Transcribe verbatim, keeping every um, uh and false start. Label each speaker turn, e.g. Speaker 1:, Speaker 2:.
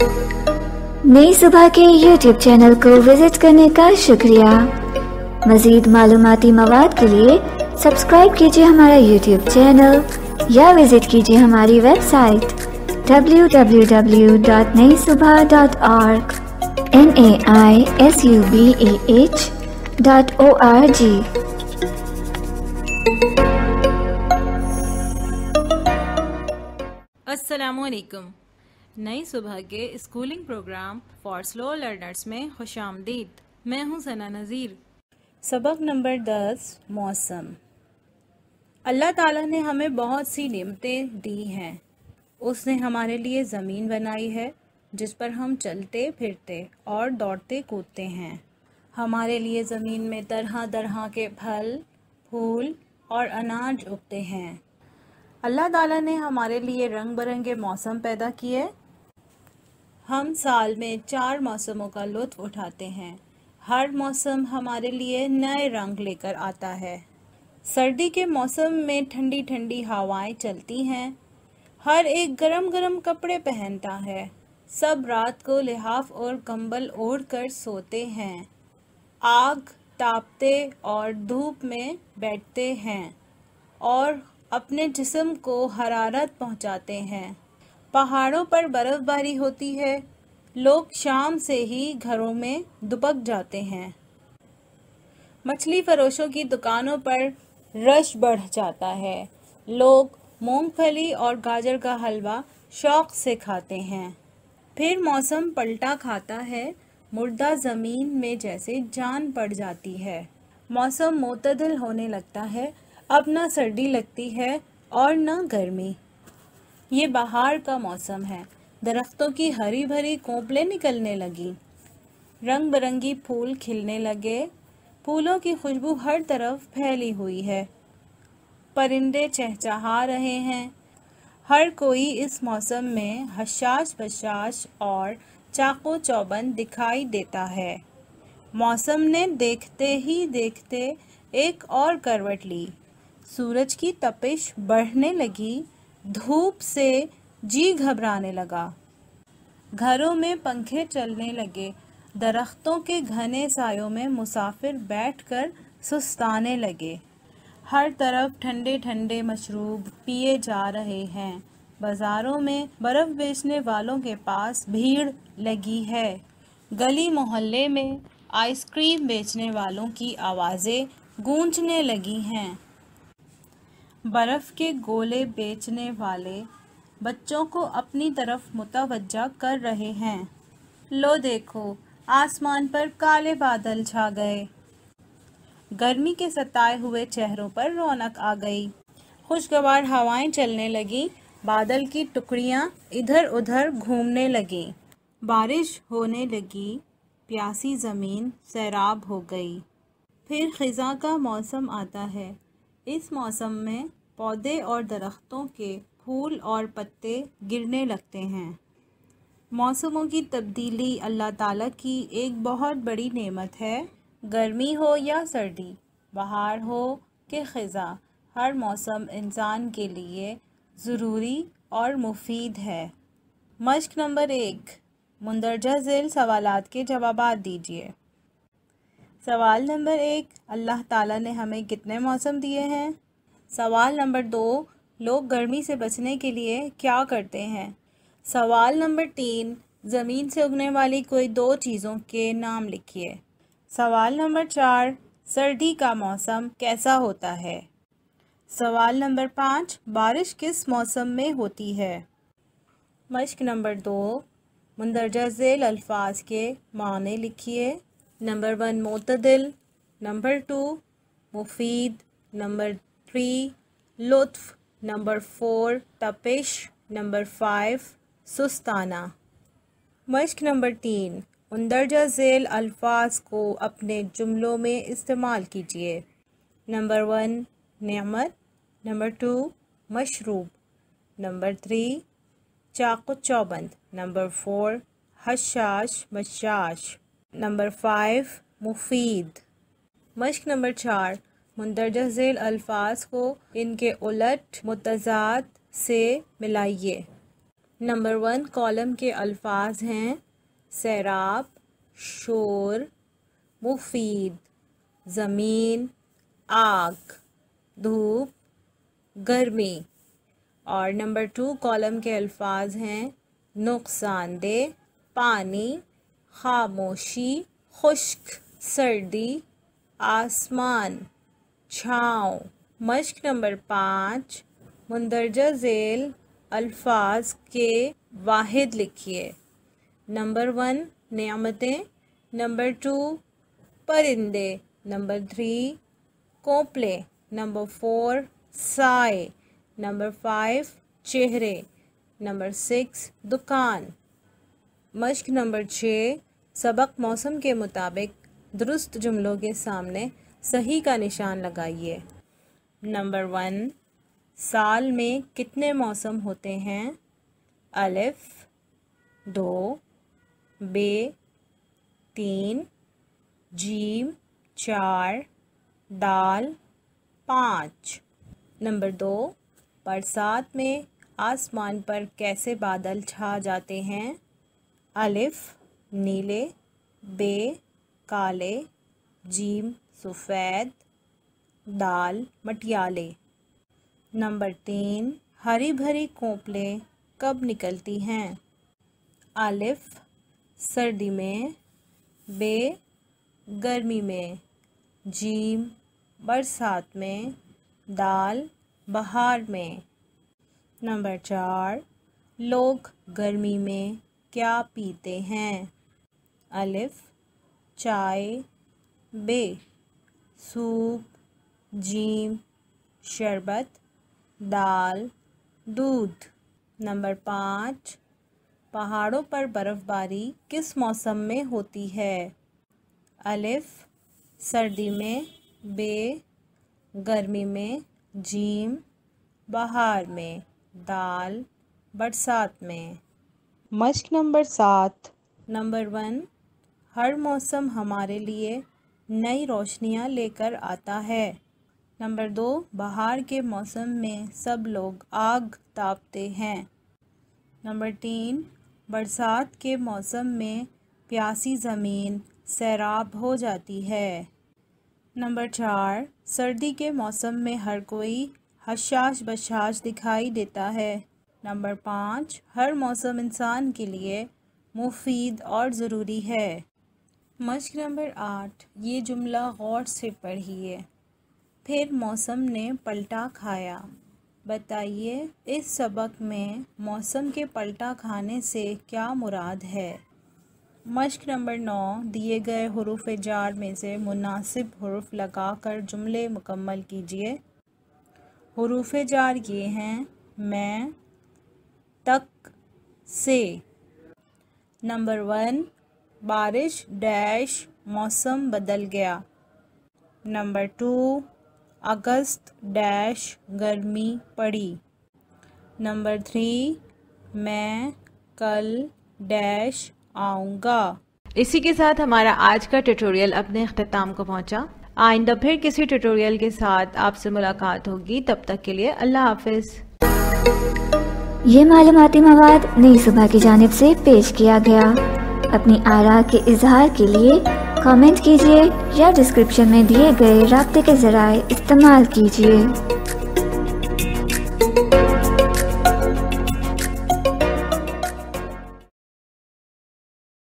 Speaker 1: नई सुबह के YouTube channel को विजिट करने का शुक्रिया। मज़ीद मालूमाती मवाद के लिए सब्सक्राइब कीजिए हमारा यूट्यूब चैनल या विजिट कीजिए हमारी website W W W dot Nai Subah dot org N A I S U B A H dot O R G.
Speaker 2: अस्सलामुअलैकुम। नई सुबह के schooling program for slow learners में खुशामदीद। मैं हूँ सना नज़ीर।
Speaker 3: सबक नंबर दस, मौसम। अल्लाह ताला ने हमें बहुत सी नेमतें दी हैं। उसने हमारे लिए ज़मीन बनाई है जिस पर हम चलते फिरते और दौड़ते कूदते हैं। हमारे लिए ज़मीन में तरह तरह के फल, फूल और अनाज उगते हैं। अल्लाह ताला ने हमारे लिए रंग बिरंगे मौसम पैदा किए। हम साल में चार मौसमों का लुत्फ़ उठाते हैं। हर मौसम हमारे लिए नए रंग लेकर आता है। सर्दी के मौसम में ठंडी ठंडी हवाएं चलती हैं। हर एक गरम गरम कपड़े पहनता है। सब रात को लिहाफ और कंबल ओढ़ कर सोते हैं। आग तापते और धूप में बैठते हैं और अपने जिस्म को हरारत पहुंचाते हैं। पहाड़ों पर बर्फ़बारी होती है। लोग शाम से ही घरों में दुबक जाते हैं। मछली फरोशों की दुकानों पर रश बढ़ जाता है। लोग मूंगफली और गाजर का हलवा शौक़ से खाते हैं। फिर मौसम पलटा खाता है। मुर्दा ज़मीन में जैसे जान पड़ जाती है। मौसम मोतदिल होने लगता है। अब न सर्दी लगती है और न गर्मी। ये बहार का मौसम है। दरख्तों की हरी भरी कोंपलें निकलने लगी। रंग बिरंगी फूल खिलने लगे। फूलों की खुशबू हर तरफ फैली हुई है। परिंदे चहचहा रहे हैं। हर कोई इस मौसम में हशाश बशाश और चाको चौबंद दिखाई देता है। मौसम ने देखते ही देखते एक और करवट ली। सूरज की तपिश बढ़ने लगी। धूप से जी घबराने लगा। घरों में पंखे चलने लगे। दरख्तों के घने सायों में मुसाफिर बैठकर सुस्ताने लगे। हर तरफ ठंडे ठंडे मशरूब पिए जा रहे हैं। बाज़ारों में बर्फ़ बेचने वालों के पास भीड़ लगी है। गली मोहल्ले में आइसक्रीम बेचने वालों की आवाज़ें गूंजने लगी हैं। बर्फ़ के गोले बेचने वाले बच्चों को अपनी तरफ मुतवज्जा कर रहे हैं। लो देखो, आसमान पर काले बादल छा गए। गर्मी के सताए हुए चेहरों पर रौनक आ गई। खुशगवार हवाएं चलने लगीं। बादल की टुकड़ियां इधर उधर घूमने लगीं। बारिश होने लगी। प्यासी ज़मीन सैराब हो गई। फिर ख़िज़ां का मौसम आता है। इस मौसम में पौधे और दरख्तों के फूल और पत्ते गिरने लगते हैं। मौसमों की तब्दीली अल्लाह ताला की एक बहुत बड़ी नेमत है। गर्मी हो या सर्दी, बहार हो कि ख़िज़ां, हर मौसम इंसान के लिए ज़रूरी और मुफीद है। मश्क नंबर एक, मुंदरजा ज़ेल सवालात के जवाबात दीजिए। सवाल नंबर एक, अल्लाह ताला ने हमें कितने मौसम दिए हैं? सवाल नंबर दो, लोग गर्मी से बचने के लिए क्या करते हैं? सवाल नंबर तीन, ज़मीन से उगने वाली कोई दो चीज़ों के नाम लिखिए। सवाल नंबर चार, सर्दी का मौसम कैसा होता है? सवाल नंबर पाँच, बारिश किस मौसम में होती है? मश्क नंबर दो, मुंदरजा ज़ेल अल्फाज के माने लिखिए। नंबर वन मोतदिल, नंबर टू मुफीद, नंबर थ्री लुत्फ़, नंबर फोर तपिश, नंबर फाइव सुस्ताना। मश्क नंबर तीन, मुंदरजा ज़ेल अल्फाज को अपने जुमलों में इस्तेमाल कीजिए। नंबर वन नेमत, नंबर टू मशरूब, नंबर थ्री चाक़ो चौबंद, नंबर फोर हशाश बशाश, नंबर फाइव मुफीद। मश्क नंबर चार, मुंदरजा ज़ेल अल्फाज को इनके उलट मुतज़ाद से मिलाइए। نمبر ون کالم کے الفاظ ہیں سیراب، شور، مفید، زمین، آگ، دھوپ، گرمی. اور نمبر ٹو کالم کے الفاظ ہیں نقصان دہ، پانی، خاموشی، خشک، سردی، آسمان، چھاؤں. مشق نمبر پانچ، مندرجہ ذیل الفاظ کے واحد لکھیے. نمبر ون نعمتیں، نمبر ٹو پرندے، نمبر تھری کوپلے، نمبر فور سائے، نمبر فائیو چہرے، نمبر سکس دکان. مشق نمبر چھ، سبق موسم کے مطابق درست جملوں کے سامنے صحیح کا نشان لگائیے. نمبر ون، سال میں کتنے موسم ہوتے ہیں؟ الف دو، بے تین، جیم چار، دال پانچ. نمبر دو، برسات میں آسمان پر کیسے بادل چھا جاتے ہیں؟ الف نیلے، بے کالے، جیم سفید، دال مٹیالے. نمبر تین، ہری بھری کوپلیں کب نکلتی ہیں؟ الف سردی میں، بے گرمی میں، جیم برسات میں، دال بہار میں. نمبر چار، لوگ گرمی میں کیا پیتے ہیں؟ الف چائے، بے سوپ، جیم شربت، دال دودھ. نمبر پانچ، پہاڑوں پر برف باری کس موسم میں ہوتی ہے؟ الف سردی میں، بے گرمی میں، جیم بہار میں، دال برسات میں. مشق نمبر سات. نمبر ون، ہر موسم ہمارے لیے نئی روشنیاں لے کر آتا ہے. نمبر دو، بہار کے موسم میں سب لوگ آگ تاپتے ہیں. نمبر تین، برسات کے موسم میں پیاسی زمین سیراب ہو جاتی ہے. نمبر چار، سردی کے موسم میں ہر کوئی حشاش بشاش دکھائی دیتا ہے. نمبر پانچ، ہر موسم انسان کے لیے مفید اور ضروری ہے. مشق نمبر آٹھ، یہ جملہ غور سے پڑھیے. پھر موسم نے پلٹا کھایا. بتائیے اس سبق میں موسم کے پلٹا کھانے سے کیا مراد ہے؟ مشق نمبر نو، دیے گئے حروف جار میں سے مناسب حرف لگا کر جملے مکمل کیجیے. حروف جار یہ ہیں میں، تک، سے. نمبر ون، بارش ڈیش موسم بدل گیا. نمبر ٹو، اگست ڈیش گرمی پڑی. نمبر تھری، میں کل ڈیش آؤں گا.
Speaker 2: اسی کے ساتھ ہمارا آج کا ٹیوٹوریل اپنے اختتام کو پہنچا. آئندہ پھر کسی ٹیوٹوریل کے ساتھ آپ سے ملاقات ہوگی. تب تک کے لیے اللہ حافظ.
Speaker 1: یہ معلوماتی مواد نئی صبح کی جانب سے پیش کیا گیا. اپنی آراء کے اظہار کے لیے کامنٹ کیجیے یا ڈسکرپشن میں دیے گئے رابطے کے ذرائع استعمال کیجیے.